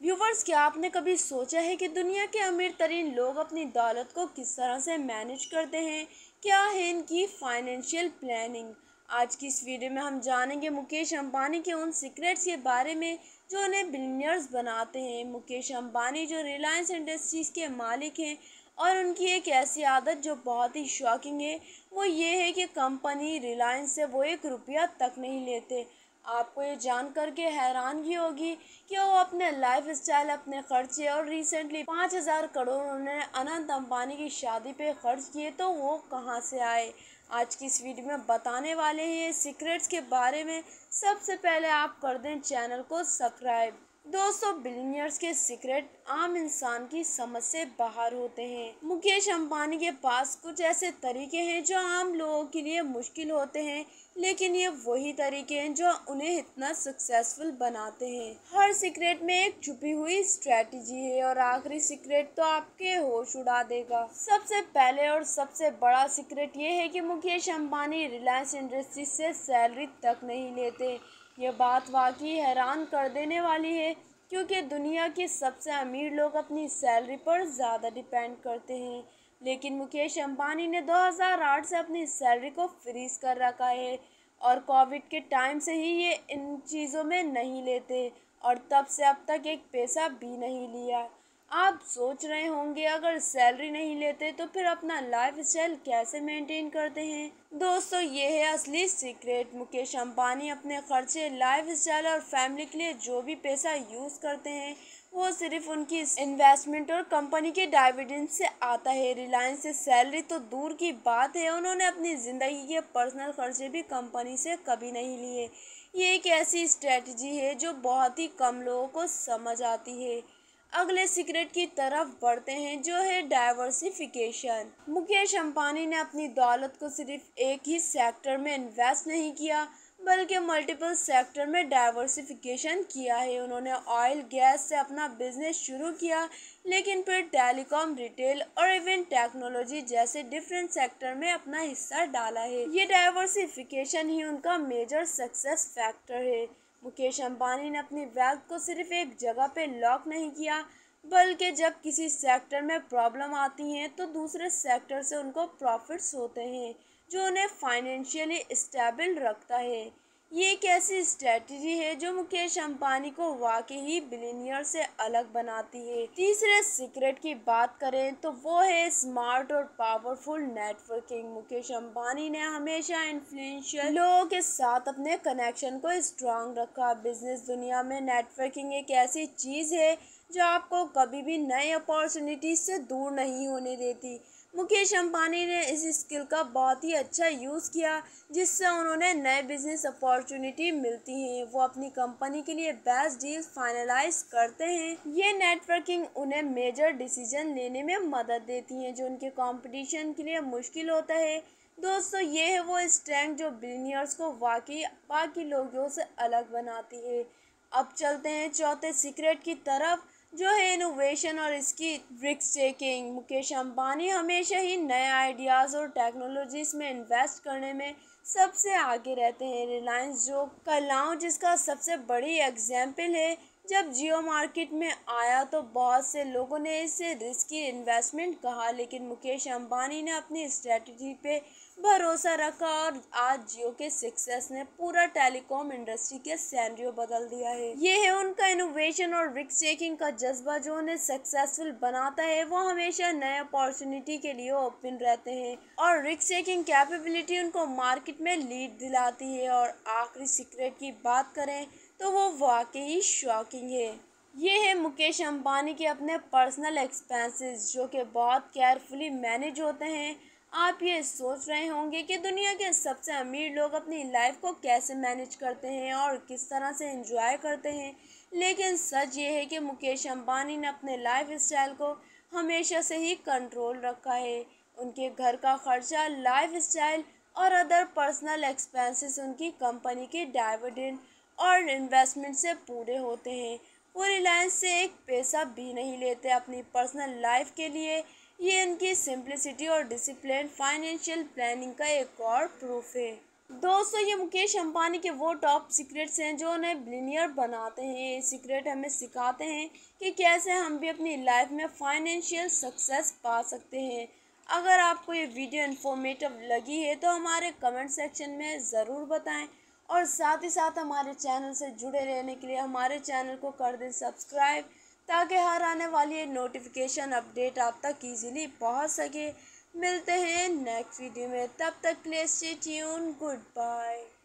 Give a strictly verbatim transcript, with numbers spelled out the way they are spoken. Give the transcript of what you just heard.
Viewers, क्या आपने कभी सोचा है कि दुनिया के अमीर तरीन लोग अपनी दौलत को किस तरह से मैनेज करते हैं? क्या है इनकी फाइनेंशियल प्लानिंग? आज की इस वीडियो में हम जानेंगे मुकेश अंबानी के उन सीक्रेट्स के बारे में जो उन्हें बिलियनियर्स बनाते हैं। मुकेश अंबानी जो रिलायंस इंडस्ट्रीज के मालिक हैं, और उनकी एक ऐसी आदत जो बहुत ही शॉकिंग है, वो ये है कि कंपनी रिलायंस से वो एक रुपया तक नहीं लेते। आपको ये जान कर के हैरानगी होगी कि वो अपने लाइफ स्टाइल, अपने खर्चे, और रिसेंटली पाँच हजार करोड़ उन्होंने अनंत अंबानी की शादी पे खर्च किए, तो वो कहाँ से आए? आज की इस वीडियो में बताने वाले हैं सीक्रेट्स के बारे में। सबसे पहले आप कर दें चैनल को सब्सक्राइब। दोस्तों, बिलियनियर्स के सीक्रेट आम इंसान की समझ से बाहर होते हैं। मुकेश अंबानी के पास कुछ ऐसे तरीके हैं जो आम लोगों के लिए मुश्किल होते हैं, लेकिन ये वही तरीके हैं जो उन्हें इतना सक्सेसफुल बनाते हैं। हर सीक्रेट में एक छुपी हुई स्ट्रेटजी है, और आखिरी सीक्रेट तो आपके होश उड़ा देगा। सबसे पहले और सबसे बड़ा सीक्रेट ये है कि मुकेश अंबानी रिलायंस इंडस्ट्रीज से सैलरी तक नहीं लेते। ये बात वाकई हैरान कर देने वाली है, क्योंकि दुनिया के सबसे अमीर लोग अपनी सैलरी पर ज़्यादा डिपेंड करते हैं, लेकिन मुकेश अंबानी ने दो हज़ार आठ से अपनी सैलरी को फ्रीज कर रखा है, और कोविड के टाइम से ही ये इन चीज़ों में नहीं लेते, और तब से अब तक एक पैसा भी नहीं लिया। आप सोच रहे होंगे, अगर सैलरी नहीं लेते तो फिर अपना लाइफ स्टाइल कैसे मेंटेन करते हैं? दोस्तों, ये है असली सीक्रेट। मुकेश अंबानी अपने खर्चे, लाइफ स्टाइल और फैमिली के लिए जो भी पैसा यूज़ करते हैं, वो सिर्फ उनकी इन्वेस्टमेंट और कंपनी के डिविडेंड से आता है। रिलायंस से सैलरी तो दूर की बात है, उन्होंने अपनी ज़िंदगी के पर्सनल खर्चे भी कंपनी से कभी नहीं लिए। ये एक ऐसी स्ट्रेटजी है जो बहुत ही कम लोगों को समझ आती है। अगले सीक्रेट की तरफ बढ़ते हैं, जो है डाइवर्सिफिकेशन। मुकेश अंबानी ने अपनी दौलत को सिर्फ एक ही सेक्टर में इन्वेस्ट नहीं किया, बल्कि मल्टीपल सेक्टर में डाइवर्सिफिकेशन किया है। उन्होंने ऑयल गैस से अपना बिजनेस शुरू किया, लेकिन फिर टेलीकॉम, रिटेल और इवन टेक्नोलॉजी जैसे डिफरेंट सेक्टर में अपना हिस्सा डाला है। ये डाइवर्सिफिकेशन ही उनका मेजर सक्सेस फैक्टर है। मुकेश अंबानी ने अपनी वेल्थ को सिर्फ एक जगह पे लॉक नहीं किया, बल्कि जब किसी सेक्टर में प्रॉब्लम आती हैं तो दूसरे सेक्टर से उनको प्रॉफिट्स होते हैं, जो उन्हें फाइनेंशियली स्टेबल रखता है। ये एक ऐसी स्ट्रेटजी है जो मुकेश अंबानी को वाकई ही बिलियनियर से अलग बनाती है। तीसरे सीक्रेट की बात करें तो वो है स्मार्ट और पावरफुल नेटवर्किंग। मुकेश अंबानी ने हमेशा इन्फ्लुएंशियल लोगों के साथ अपने कनेक्शन को स्ट्रांग रखा। बिजनेस दुनिया में नेटवर्किंग एक ऐसी चीज़ है जो आपको कभी भी नई अपॉर्चुनिटीज से दूर नहीं होने देती। मुकेश अंबानी ने इस स्किल का बहुत ही अच्छा यूज़ किया, जिससे उन्होंने नए बिजनेस अपॉर्चुनिटी मिलती हैं। वो अपनी कंपनी के लिए बेस्ट डील फाइनलाइज करते हैं। ये नेटवर्किंग उन्हें मेजर डिसीजन लेने में मदद देती हैं, जो उनके कंपटीशन के लिए मुश्किल होता है। दोस्तों, ये है वो स्ट्रेंथ जो बिलियनियर्स को वाकई बाकी लोगों से अलग बनाती है। अब चलते हैं चौथे सीक्रेट की तरफ, जो है इनोवेशन और इसकी रिस्क टेकिंग। मुकेश अंबानी हमेशा ही नए आइडियाज़ और टेक्नोलॉजीज में इन्वेस्ट करने में सबसे आगे रहते हैं। रिलायंस जो कल जिसका सबसे बड़ी एग्जाम्पल है, जब जियो मार्केट में आया तो बहुत से लोगों ने इसे रिस्की इन्वेस्टमेंट कहा, लेकिन मुकेश अंबानी ने अपनी स्ट्रेटजी पे भरोसा रखा, और आज जियो के सक्सेस ने पूरा टेलीकॉम इंडस्ट्री के सिनेरियो बदल दिया है। ये है उनका इनोवेशन और रिस्क टेकिंग का जज्बा जो उन्हें सक्सेसफुल बनाता है। वो हमेशा नए अपॉर्चुनिटी के लिए ओपन रहते हैं, और रिस्क टेकिंग कैपेबिलिटी उनको मार्केट में लीड दिलाती है। और आखिरी सीक्रेट की बात करें तो वो वाकई शॉकिंग है। ये है मुकेश अंबानी के अपने पर्सनल एक्सपेंसेस, जो कि बहुत केयरफुली मैनेज होते हैं। आप ये सोच रहे होंगे कि दुनिया के सबसे अमीर लोग अपनी लाइफ को कैसे मैनेज करते हैं और किस तरह से एंजॉय करते हैं, लेकिन सच ये है कि मुकेश अंबानी ने अपने लाइफ स्टाइल को हमेशा से ही कंट्रोल रखा है। उनके घर का खर्चा, लाइफ स्टाइल और अदर पर्सनल एक्सपेंसेस उनकी कंपनी के डिविडेंड और इन्वेस्टमेंट से पूरे होते हैं। वो रिलायंस से एक पैसा भी नहीं लेते अपनी पर्सनल लाइफ के लिए। ये इनकी सिंप्लिसिटी और डिसिप्लिन फाइनेंशियल प्लानिंग का एक और प्रूफ है। दोस्तों, ये मुकेश अंबानी के वो टॉप सीक्रेट्स हैं जो उन्हें बिलियनियर बनाते हैं। ये सीक्रेट हमें सिखाते हैं कि कैसे हम भी अपनी लाइफ में फाइनेंशियल सक्सेस पा सकते हैं। अगर आपको ये वीडियो इन्फॉर्मेटिव लगी है तो हमारे कमेंट सेक्शन में ज़रूर बताएं, और साथ ही साथ हमारे चैनल से जुड़े रहने के लिए हमारे चैनल को कर दें सब्सक्राइब, ताकि हर आने वाली नोटिफिकेशन अपडेट आप तक ईजिली पहुंच सके। मिलते हैं नेक्स्ट वीडियो में, तब तक के लिए स्टे ट्यून, गुड बाय।